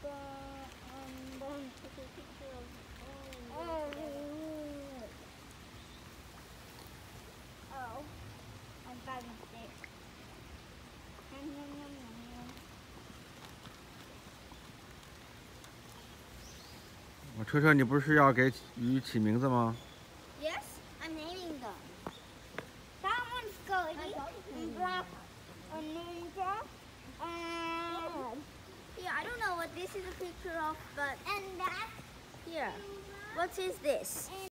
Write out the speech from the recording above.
Oh, I'm having sick. 车车，你不是要给鱼起名字吗 Yes, I'm naming them. That one's Goldie, and black, a ninja, and yeah, I don't know what this is a picture of, but and that here. What is this?